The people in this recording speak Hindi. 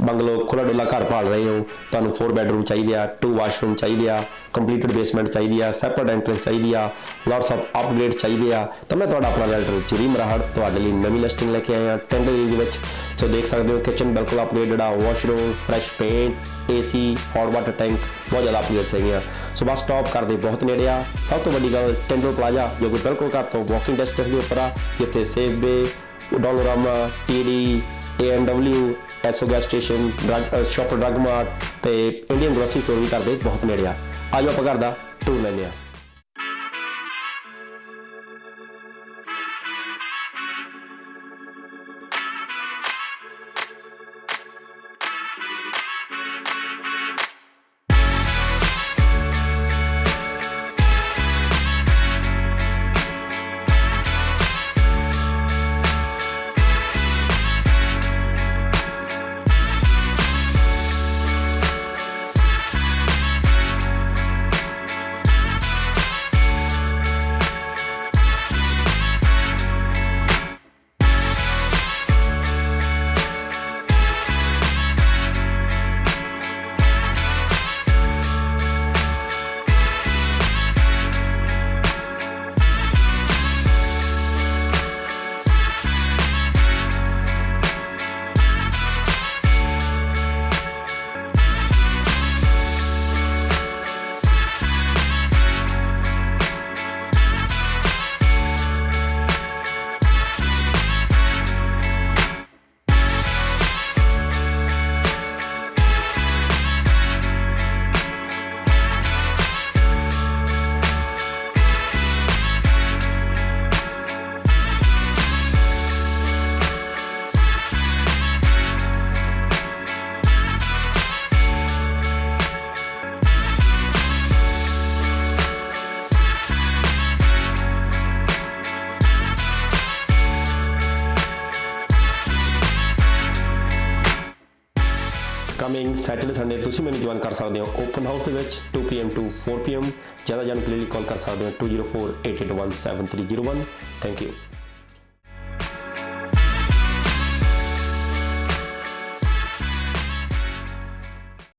बंगलो खुला डुला घर भाल रहे हो, तुहानूं 4 बैडरूम चाहिए आ, 2 वाशरूम चाहिए आ, कंप्लीटेड बेसमेंट चाहिए आ, सैपरेट एंट्रेंस चाहिए आ, लॉट्स ऑफ अपग्रेड चाहिए आ, तो मैं तुहाडा अपना रियल्टर चिरी मराहड़ तुहाडे लई नवीं लिस्टिंग लेके आया टेंडर एरिया विच। सो देख सकते हो किचन बिल्कुल अपग्रेडेड आ, washroom fresh paint, AC, hot water tank बहुत ज़्यादा अपग्रेड्स हैगियां। सो बस स्टॉप करते बहुत नेड़े आ। सब तो वड्डी गल टेंडर प्लाजा जो कि बिल्कुल घर तो वॉकिंग डिस्टेंस के उपर आ, जिथे Safeway, Dollarama, TD, AMW, Esso gas station, shop drug mart ते इंडियन ग्रोसरी स्टोर भी करते बहुत नेड़े आ। आज आप घर का टूर लेंगे आ। कमिंग सैटरडे संडे तुसीं मैनूं ज्वाइन कर सकते हो ओपन हाउस के 2 PM to 4 PM। ज़्यादा जानकारी लिए कॉल कर सकते हो 2048817301। Thank you.